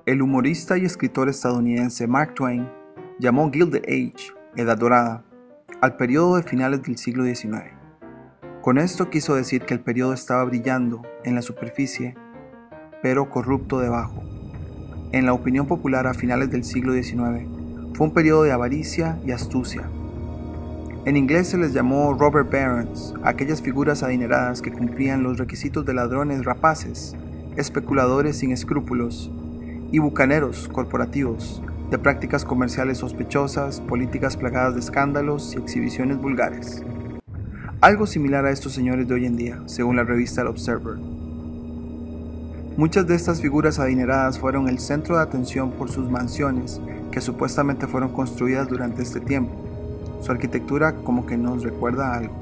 El humorista y escritor estadounidense Mark Twain llamó Gilded Age, Edad Dorada, al periodo de finales del siglo XIX. Con esto quiso decir que el periodo estaba brillando en la superficie, pero corrupto debajo. En la opinión popular a finales del siglo XIX, fue un periodo de avaricia y astucia. En inglés se les llamó robber barons a aquellas figuras adineradas que cumplían los requisitos de ladrones rapaces, especuladores sin escrúpulos y bucaneros corporativos, de prácticas comerciales sospechosas, políticas plagadas de escándalos y exhibiciones vulgares. Algo similar a estos señores de hoy en día, según la revista El Observer. Muchas de estas figuras adineradas fueron el centro de atención por sus mansiones, que supuestamente fueron construidas durante este tiempo. Su arquitectura como que nos recuerda a algo.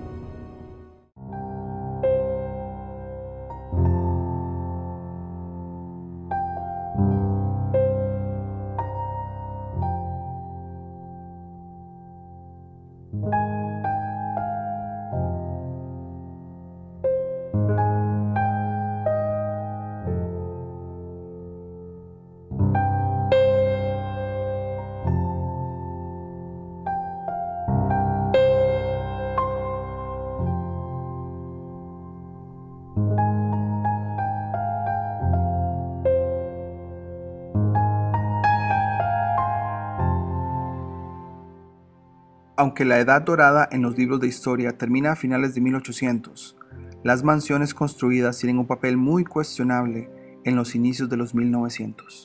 Aunque la Edad Dorada en los libros de historia termina a finales de 1800, las mansiones construidas tienen un papel muy cuestionable en los inicios de los 1900.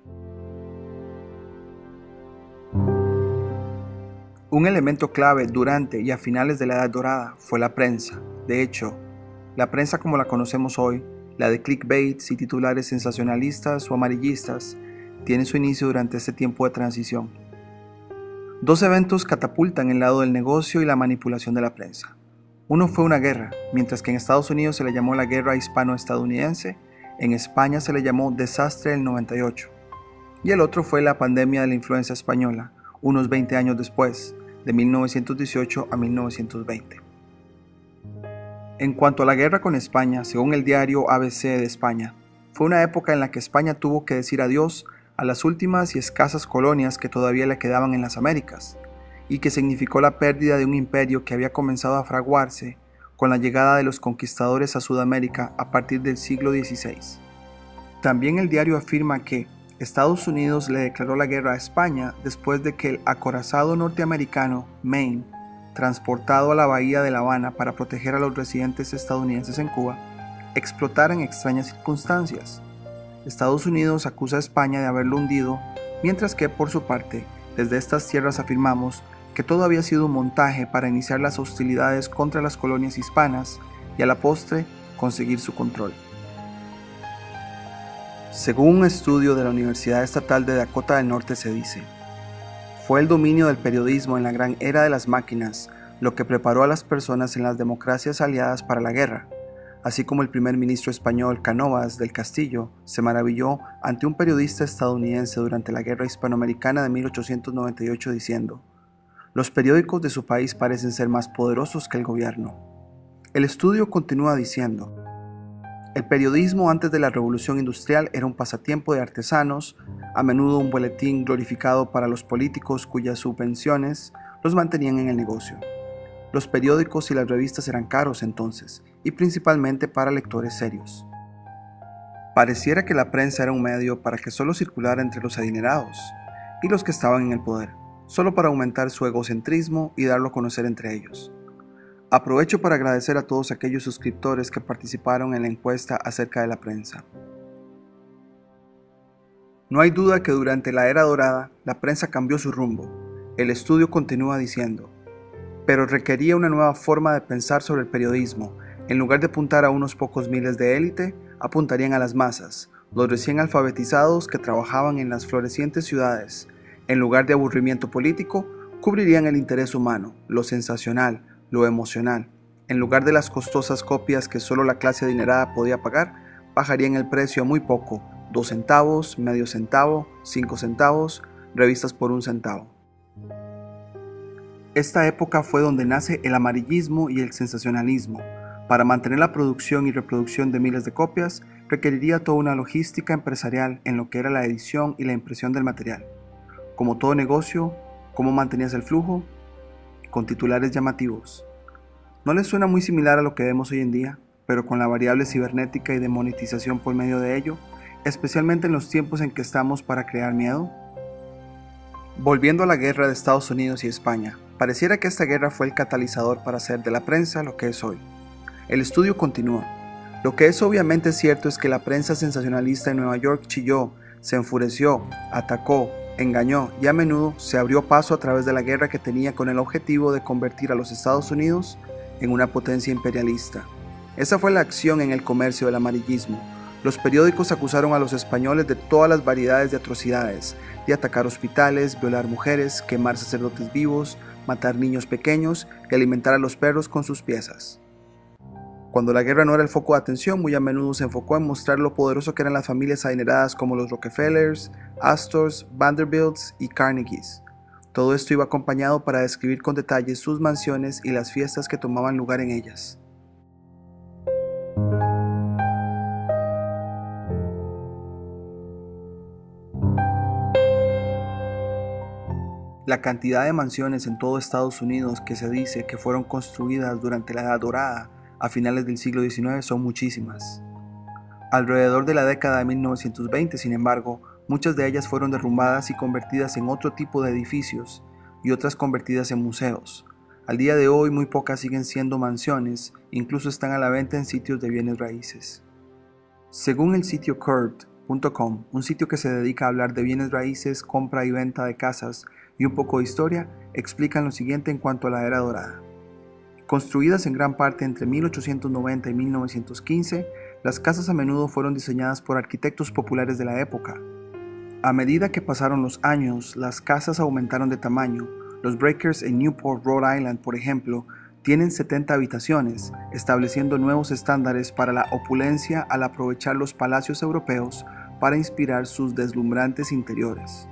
Un elemento clave durante y a finales de la Edad Dorada fue la prensa. De hecho, la prensa como la conocemos hoy, la de clickbaits y titulares sensacionalistas o amarillistas, tiene su inicio durante este tiempo de transición. Dos eventos catapultan el lado del negocio y la manipulación de la prensa. Uno fue una guerra, mientras que en Estados Unidos se le llamó la Guerra Hispano-Estadounidense, en España se le llamó Desastre del 98. Y el otro fue la pandemia de la influenza española, unos 20 años después, de 1918 a 1920. En cuanto a la guerra con España, según el diario ABC de España, fue una época en la que España tuvo que decir adiós a las últimas y escasas colonias que todavía le quedaban en las Américas, y que significó la pérdida de un imperio que había comenzado a fraguarse con la llegada de los conquistadores a Sudamérica a partir del siglo XVI. También el diario afirma que Estados Unidos le declaró la guerra a España después de que el acorazado norteamericano Maine, transportado a la bahía de La Habana para proteger a los residentes estadounidenses en Cuba, explotara en extrañas circunstancias. Estados Unidos acusa a España de haberlo hundido, mientras que, por su parte, desde estas tierras afirmamos que todo había sido un montaje para iniciar las hostilidades contra las colonias hispanas y a la postre conseguir su control. Según un estudio de la Universidad Estatal de Dakota del Norte se dice, fue el dominio del periodismo en la gran era de las máquinas lo que preparó a las personas en las democracias aliadas para la guerra, así como el primer ministro español Cánovas del Castillo se maravilló ante un periodista estadounidense durante la Guerra Hispanoamericana de 1898 diciendo: «Los periódicos de su país parecen ser más poderosos que el gobierno». El estudio continúa diciendo: «El periodismo antes de la Revolución Industrial era un pasatiempo de artesanos, a menudo un boletín glorificado para los políticos cuyas subvenciones los mantenían en el negocio. Los periódicos y las revistas eran caros entonces, y principalmente para lectores serios. Pareciera que la prensa era un medio para que solo circulara entre los adinerados y los que estaban en el poder, solo para aumentar su egocentrismo y darlo a conocer entre ellos. Aprovecho para agradecer a todos aquellos suscriptores que participaron en la encuesta acerca de la prensa. No hay duda que durante la Era Dorada la prensa cambió su rumbo. El estudio continúa diciendo: pero requería una nueva forma de pensar sobre el periodismo. En lugar de apuntar a unos pocos miles de élite, apuntarían a las masas, los recién alfabetizados que trabajaban en las florecientes ciudades. En lugar de aburrimiento político, cubrirían el interés humano, lo sensacional, lo emocional. En lugar de las costosas copias que solo la clase adinerada podía pagar, bajarían el precio a muy poco, 2 centavos, medio centavo, 5 centavos, revistas por 1 centavo. Esta época fue donde nace el amarillismo y el sensacionalismo. Para mantener la producción y reproducción de miles de copias, requeriría toda una logística empresarial en lo que era la edición y la impresión del material. Como todo negocio, ¿cómo mantenías el flujo? Con titulares llamativos. ¿No les suena muy similar a lo que vemos hoy en día, pero con la variable cibernética y de monetización por medio de ello, especialmente en los tiempos en que estamos para crear miedo? Volviendo a la guerra de Estados Unidos y España, pareciera que esta guerra fue el catalizador para hacer de la prensa lo que es hoy. El estudio continúa. Lo que es obviamente cierto es que la prensa sensacionalista en Nueva York chilló, se enfureció, atacó, engañó y a menudo se abrió paso a través de la guerra que tenía con el objetivo de convertir a los Estados Unidos en una potencia imperialista. Esa fue la acción en el comercio del amarillismo. Los periódicos acusaron a los españoles de todas las variedades de atrocidades, de atacar hospitales, violar mujeres, quemar sacerdotes vivos, matar niños pequeños y alimentar a los perros con sus piezas. Cuando la guerra no era el foco de atención, muy a menudo se enfocó en mostrar lo poderoso que eran las familias adineradas como los Rockefellers, Astors, Vanderbilts y Carnegies. Todo esto iba acompañado para describir con detalle sus mansiones y las fiestas que tomaban lugar en ellas. La cantidad de mansiones en todo Estados Unidos que se dice que fueron construidas durante la Edad Dorada a finales del siglo XIX son muchísimas. Alrededor de la década de 1920, sin embargo, muchas de ellas fueron derrumbadas y convertidas en otro tipo de edificios y otras convertidas en museos. Al día de hoy muy pocas siguen siendo mansiones, incluso están a la venta en sitios de bienes raíces. Según el sitio Curved.com, un sitio que se dedica a hablar de bienes raíces, compra y venta de casas y un poco de historia, explican lo siguiente en cuanto a la Era Dorada. Construidas en gran parte entre 1890 y 1915, las casas a menudo fueron diseñadas por arquitectos populares de la época. A medida que pasaron los años, las casas aumentaron de tamaño. Los Breakers en Newport, Rhode Island, por ejemplo, tienen 70 habitaciones, estableciendo nuevos estándares para la opulencia al aprovechar los palacios europeos para inspirar sus deslumbrantes interiores.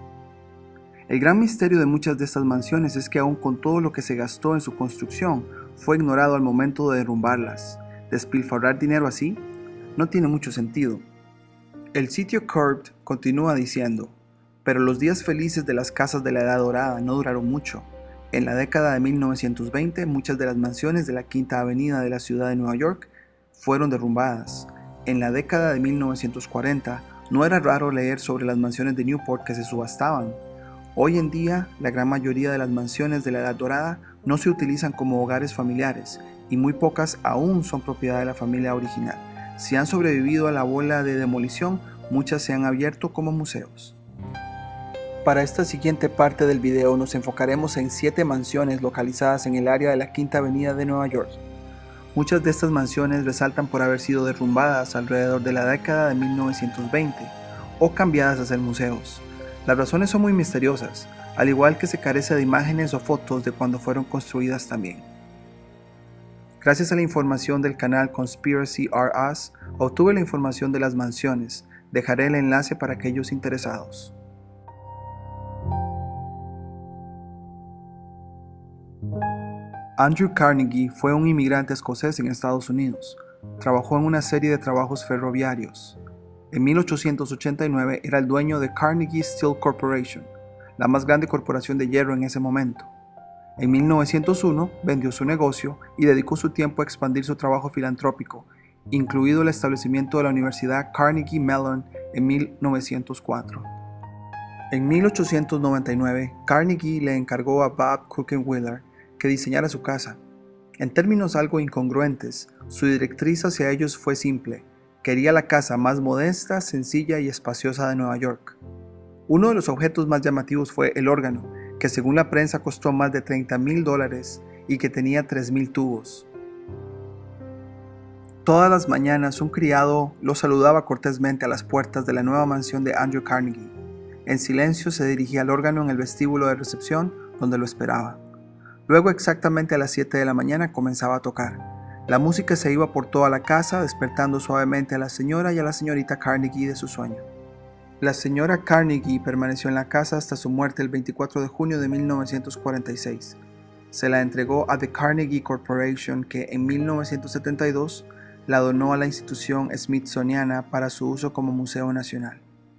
El gran misterio de muchas de estas mansiones es que aun con todo lo que se gastó en su construcción, fue ignorado al momento de derrumbarlas. ¿Despilfarrar dinero así? No tiene mucho sentido. El sitio Curved continúa diciendo, pero los días felices de las casas de la Edad Dorada no duraron mucho. En la década de 1920, muchas de las mansiones de la Quinta Avenida de la ciudad de Nueva York fueron derrumbadas. En la década de 1940, no era raro leer sobre las mansiones de Newport que se subastaban. Hoy en día, la gran mayoría de las mansiones de la Edad Dorada no se utilizan como hogares familiares y muy pocas aún son propiedad de la familia original. Si han sobrevivido a la ola de demolición, muchas se han abierto como museos. Para esta siguiente parte del video nos enfocaremos en 7 mansiones localizadas en el área de la Quinta Avenida de Nueva York. Muchas de estas mansiones resaltan por haber sido derrumbadas alrededor de la década de 1920 o cambiadas a ser museos. Las razones son muy misteriosas, al igual que se carece de imágenes o fotos de cuando fueron construidas también. Gracias a la información del canal Conspiracy Are Us, obtuve la información de las mansiones. Dejaré el enlace para aquellos interesados. Andrew Carnegie fue un inmigrante escocés en Estados Unidos. Trabajó en una serie de trabajos ferroviarios. En 1889 era el dueño de Carnegie Steel Corporation, la más grande corporación de hierro en ese momento. En 1901 vendió su negocio y dedicó su tiempo a expandir su trabajo filantrópico, incluido el establecimiento de la Universidad Carnegie Mellon en 1904. En 1899, Carnegie le encargó a Bob Kuchenwiller que diseñara su casa. En términos algo incongruentes, su directriz hacia ellos fue simple: quería la casa más modesta, sencilla y espaciosa de Nueva York. Uno de los objetos más llamativos fue el órgano, que según la prensa costó más de $30,000 y que tenía 3,000 tubos. Todas las mañanas un criado lo saludaba cortésmente a las puertas de la nueva mansión de Andrew Carnegie. En silencio se dirigía al órgano en el vestíbulo de recepción donde lo esperaba. Luego, exactamente a las 7 de la mañana, comenzaba a tocar. La música se iba por toda la casa, despertando suavemente a la señora y a la señorita Carnegie de su sueño. La señora Carnegie permaneció en la casa hasta su muerte el 24 de junio de 1946. Se la entregó a The Carnegie Corporation, que en 1972 la donó a la institución Smithsoniana para su uso como museo nacional.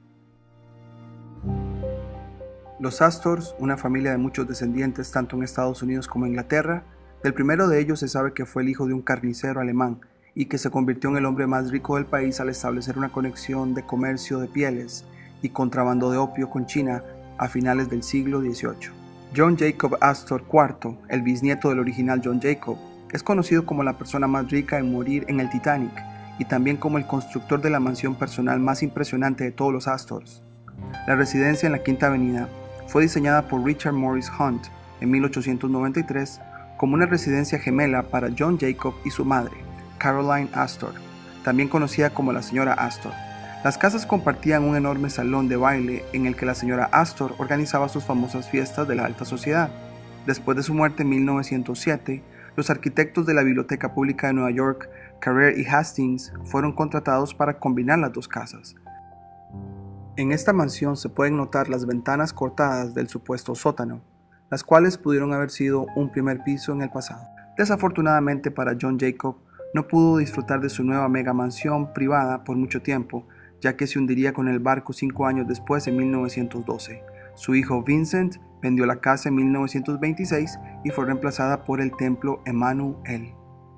Los Astors, una familia de muchos descendientes tanto en Estados Unidos como en Inglaterra, del primero de ellos se sabe que fue el hijo de un carnicero alemán y que se convirtió en el hombre más rico del país al establecer una conexión de comercio de pieles y contrabando de opio con China a finales del siglo XVIII. John Jacob Astor IV, el bisnieto del original John Jacob, es conocido como la persona más rica en morir en el Titanic y también como el constructor de la mansión personal más impresionante de todos los Astors. La residencia en la Quinta Avenida fue diseñada por Richard Morris Hunt en 1893 como una residencia gemela para John Jacob y su madre, Caroline Astor, también conocida como la señora Astor. Las casas compartían un enorme salón de baile en el que la señora Astor organizaba sus famosas fiestas de la alta sociedad. Después de su muerte en 1907, los arquitectos de la Biblioteca Pública de Nueva York, Carrere y Hastings, fueron contratados para combinar las dos casas. En esta mansión se pueden notar las ventanas cortadas del supuesto sótano, las cuales pudieron haber sido un primer piso en el pasado. Desafortunadamente para John Jacob, no pudo disfrutar de su nueva mega mansión privada por mucho tiempo, ya que se hundiría con el barco 5 años después, en 1912. Su hijo Vincent vendió la casa en 1926 y fue reemplazada por el templo Emmanuel.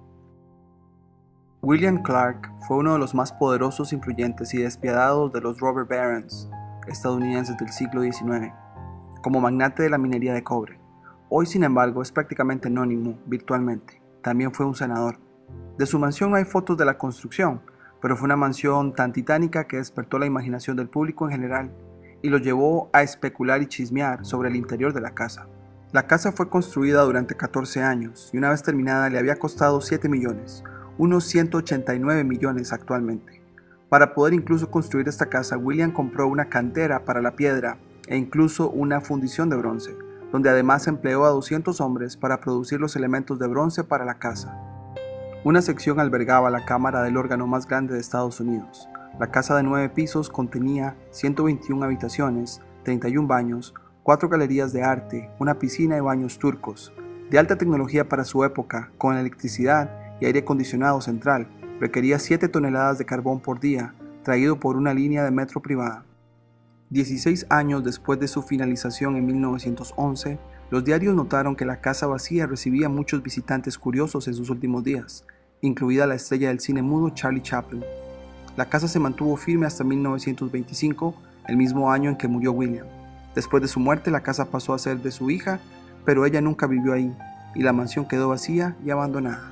William Clark fue uno de los más poderosos, influyentes y despiadados de los robber barons estadounidenses del siglo XIX, como magnate de la minería de cobre. Hoy, sin embargo, es prácticamente anónimo virtualmente. También fue un senador. De su mansión no hay fotos de la construcción, pero fue una mansión tan titánica que despertó la imaginación del público en general y lo llevó a especular y chismear sobre el interior de la casa. La casa fue construida durante 14 años y una vez terminada le había costado 7 millones, unos 189 millones actualmente. Para poder incluso construir esta casa, William compró una cantera para la piedra e incluso una fundición de bronce, donde además empleó a 200 hombres para producir los elementos de bronce para la casa. Una sección albergaba la cámara del órgano más grande de Estados Unidos. La casa de 9 pisos contenía 121 habitaciones, 31 baños, 4 galerías de arte, una piscina y baños turcos, de alta tecnología para su época, con electricidad y aire acondicionado central. Requería 7 toneladas de carbón por día, traído por una línea de metro privada. 16 años después de su finalización en 1911, los diarios notaron que la casa vacía recibía muchos visitantes curiosos en sus últimos días, incluida la estrella del cine mudo Charlie Chaplin. La casa se mantuvo firme hasta 1925, el mismo año en que murió William. Después de su muerte, la casa pasó a ser de su hija, pero ella nunca vivió ahí, y la mansión quedó vacía y abandonada.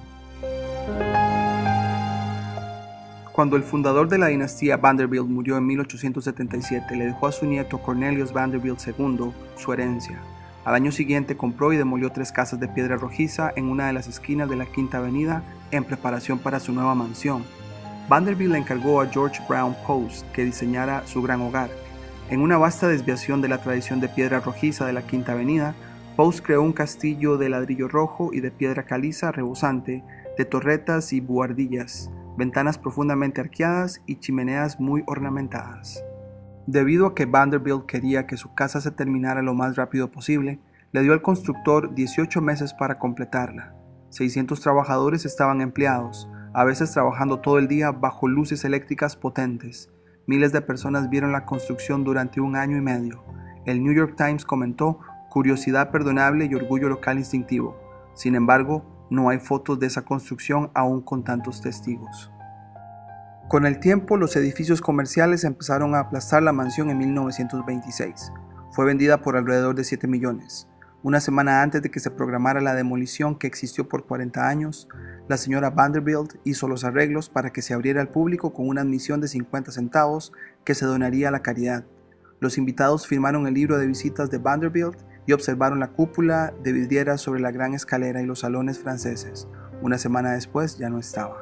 Cuando el fundador de la dinastía Vanderbilt murió en 1877, le dejó a su nieto Cornelius Vanderbilt II su herencia. Al año siguiente compró y demolió 3 casas de piedra rojiza en una de las esquinas de la Quinta Avenida en preparación para su nueva mansión. Vanderbilt le encargó a George Brown Post que diseñara su gran hogar. En una vasta desviación de la tradición de piedra rojiza de la Quinta Avenida, Post creó un castillo de ladrillo rojo y de piedra caliza rebosante, de torretas y buhardillas, ventanas profundamente arqueadas y chimeneas muy ornamentadas. Debido a que Vanderbilt quería que su casa se terminara lo más rápido posible, le dio al constructor 18 meses para completarla. 600 trabajadores estaban empleados, a veces trabajando todo el día bajo luces eléctricas potentes. Miles de personas vieron la construcción durante 1 año y medio. El New York Times comentó: curiosidad perdonable y orgullo local instintivo. Sin embargo, no hay fotos de esa construcción aún con tantos testigos. Con el tiempo, los edificios comerciales empezaron a aplastar la mansión en 1926. Fue vendida por alrededor de 7 millones. Una semana antes de que se programara la demolición que existió por 40 años, la señora Vanderbilt hizo los arreglos para que se abriera al público con una admisión de 50 centavos que se donaría a la caridad. Los invitados firmaron el libro de visitas de Vanderbilt y observaron la cúpula de vidriera sobre la gran escalera y los salones franceses. Una semana después ya no estaba.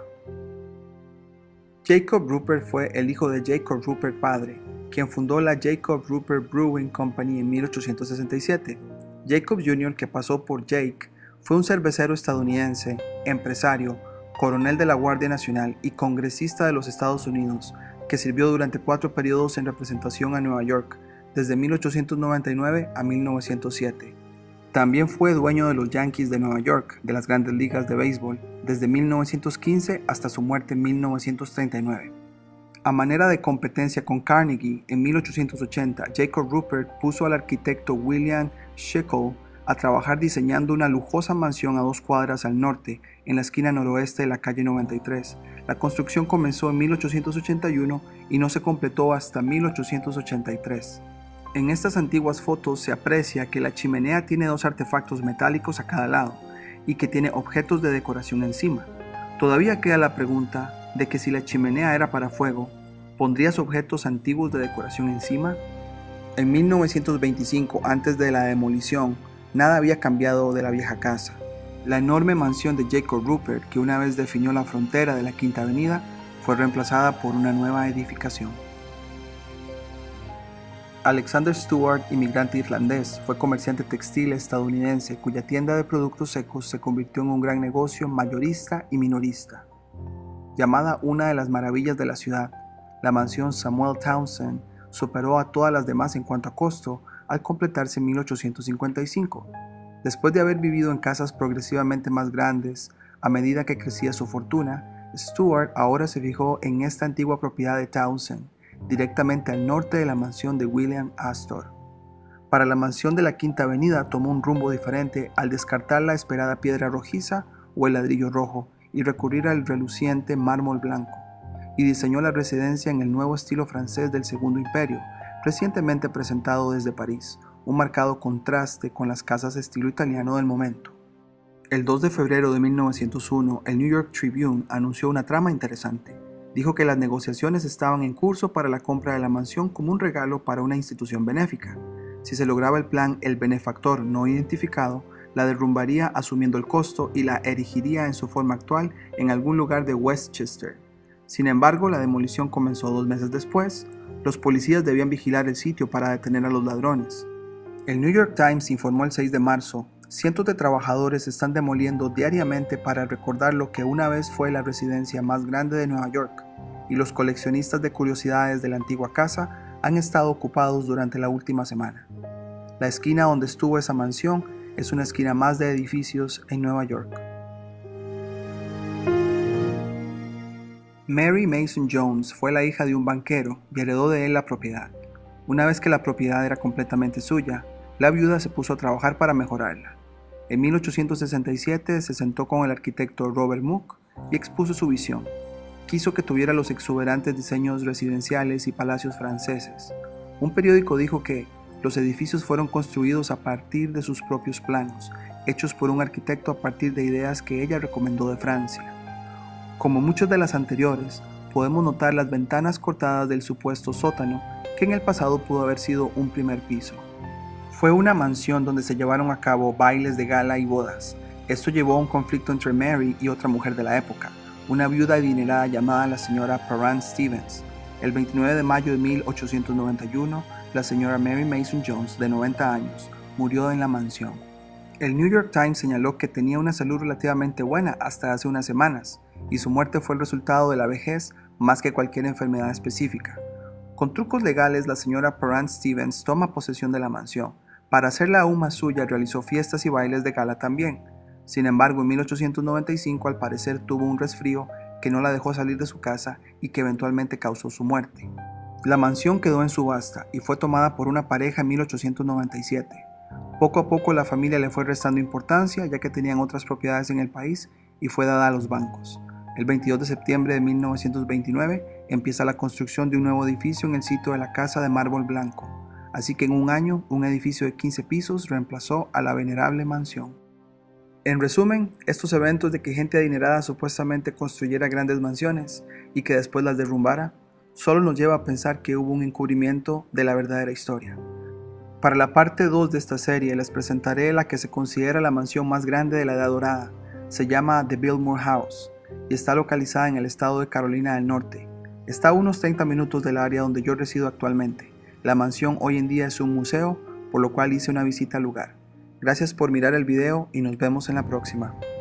Jacob Ruppert fue el hijo de Jacob Ruppert padre, quien fundó la Jacob Ruppert Brewing Company en 1867. Jacob Jr., que pasó por Jake, fue un cervecero estadounidense, empresario, coronel de la Guardia Nacional y congresista de los Estados Unidos, que sirvió durante 4 periodos en representación a Nueva York, desde 1899 a 1907. También fue dueño de los Yankees de Nueva York, de las grandes ligas de béisbol, desde 1915 hasta su muerte en 1939. A manera de competencia con Carnegie, en 1880, Jacob Ruppert puso al arquitecto William Schickel a trabajar diseñando una lujosa mansión a 2 cuadras al norte, en la esquina noroeste de la calle 93. La construcción comenzó en 1881 y no se completó hasta 1883. En estas antiguas fotos se aprecia que la chimenea tiene 2 artefactos metálicos a cada lado y que tiene objetos de decoración encima. Todavía queda la pregunta de que si la chimenea era para fuego, ¿pondrías objetos antiguos de decoración encima? En 1925, antes de la demolición, nada había cambiado de la vieja casa. La enorme mansión de Jacob Ruppert, que una vez definió la frontera de la Quinta Avenida, fue reemplazada por una nueva edificación. Alexander Stewart, inmigrante irlandés, fue comerciante textil estadounidense cuya tienda de productos secos se convirtió en un gran negocio mayorista y minorista. Llamada una de las maravillas de la ciudad, la mansión Samuel Townsend superó a todas las demás en cuanto a costo al completarse en 1855. Después de haber vivido en casas progresivamente más grandes a medida que crecía su fortuna, Stewart ahora se fijó en esta antigua propiedad de Townsend, directamente al norte de la mansión de William Astor. Para la mansión de la Quinta Avenida tomó un rumbo diferente al descartar la esperada piedra rojiza o el ladrillo rojo y recurrir al reluciente mármol blanco, y diseñó la residencia en el nuevo estilo francés del Segundo Imperio, recientemente presentado desde París, un marcado contraste con las casas de estilo italiano del momento. El 2 de febrero de 1901, el New York Tribune anunció una trama interesante. Dijo que las negociaciones estaban en curso para la compra de la mansión como un regalo para una institución benéfica. Si se lograba el plan, el benefactor no identificado la derrumbaría asumiendo el costo y la erigiría en su forma actual en algún lugar de Westchester. Sin embargo, la demolición comenzó 2 meses después. Los policías debían vigilar el sitio para detener a los ladrones. El New York Times informó el 6 de marzo, cientos de trabajadores están demoliendo diariamente para recordar lo que una vez fue la residencia más grande de Nueva York, y los coleccionistas de curiosidades de la antigua casa han estado ocupados durante la última semana. La esquina donde estuvo esa mansión es una esquina más de edificios en Nueva York. Mary Mason Jones fue la hija de un banquero y heredó de él la propiedad. Una vez que la propiedad era completamente suya, la viuda se puso a trabajar para mejorarla. En 1867 se sentó con el arquitecto Robert Mook y expuso su visión. Quiso que tuviera los exuberantes diseños residenciales y palacios franceses. Un periódico dijo que los edificios fueron construidos a partir de sus propios planos, hechos por un arquitecto a partir de ideas que ella recomendó de Francia. Como muchas de las anteriores, podemos notar las ventanas cortadas del supuesto sótano, que en el pasado pudo haber sido un primer piso. Fue una mansión donde se llevaron a cabo bailes de gala y bodas. Esto llevó a un conflicto entre Mary y otra mujer de la época, una viuda adinerada llamada la señora Parent Stevens. El 29 de mayo de 1891, la señora Mary Mason Jones, de 90 años, murió en la mansión. El New York Times señaló que tenía una salud relativamente buena hasta hace unas semanas, y su muerte fue el resultado de la vejez más que cualquier enfermedad específica. Con trucos legales, la señora Parent Stevens toma posesión de la mansión. Para hacerla aún más suya, realizó fiestas y bailes de gala también. Sin embargo, en 1895 al parecer tuvo un resfrío que no la dejó salir de su casa y que eventualmente causó su muerte. La mansión quedó en subasta y fue tomada por una pareja en 1897. Poco a poco la familia le fue restando importancia ya que tenían otras propiedades en el país y fue dada a los bancos. El 22 de septiembre de 1929 empieza la construcción de un nuevo edificio en el sitio de la Casa de Mármol Blanco. Así que en un año, un edificio de 15 pisos reemplazó a la venerable mansión. En resumen, estos eventos de que gente adinerada supuestamente construyera grandes mansiones y que después las derrumbara, solo nos lleva a pensar que hubo un encubrimiento de la verdadera historia. Para la parte 2 de esta serie les presentaré la que se considera la mansión más grande de la Edad Dorada. Se llama The Biltmore House y está localizada en el estado de Carolina del Norte. Está a unos 30 minutos del área donde yo resido actualmente. La mansión hoy en día es un museo, por lo cual hice una visita al lugar. Gracias por mirar el video y nos vemos en la próxima.